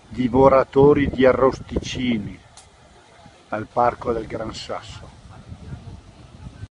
Divoratori di arrosticini al Parco del Gran Sasso.